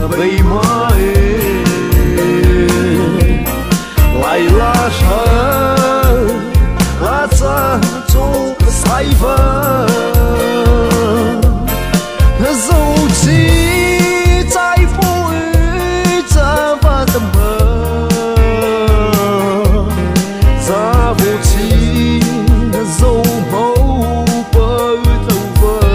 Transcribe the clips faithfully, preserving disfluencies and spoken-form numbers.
Bie mai lại lá trời lá ra trong sai vỡ dẫu chỉ trái vui cha và tâm hờ ra vô chi dẫu màu bơ thâu vơ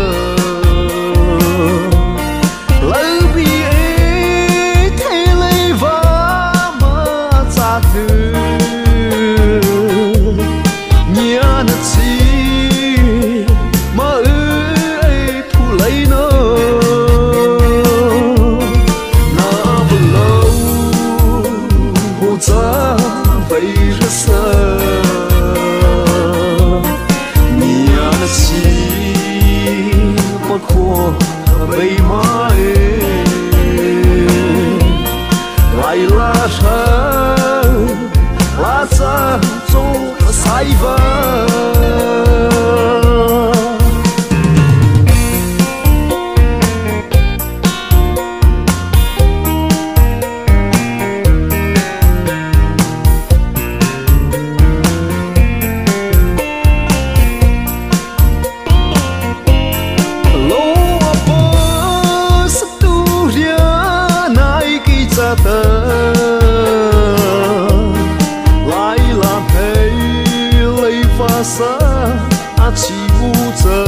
lấy bi thế lấy vã mà cha thứ nhia nachhie mà ơi thu lấy nó na bờ lâu hồ cha vậy rất xa nhia nachhie mà khô bie mai lại lá trời lá ra trong sai vỡ tơ lại làm hay lấy pha sa a chỉ vu giờ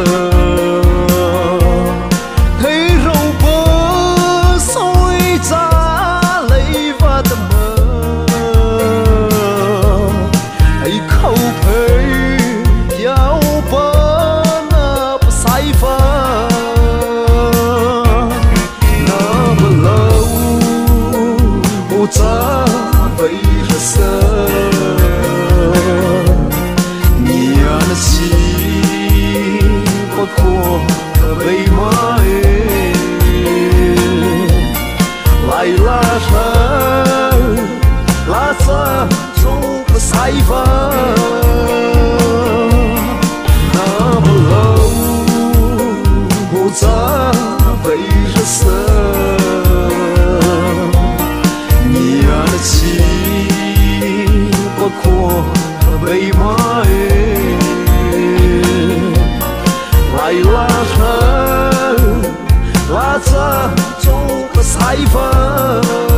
thấy râu bơ soi ra lấy va tầm mơ ấy khâu thấy giáo bơ na sai pha cha vậy rất xa nhia nachhie có khô bie mai lại lá trời lá ra trong sai vỡ na bờ lâu hồ cha vậy rất xa nachhie có khô bie mai lại lá trời lá ra trong sai vỡ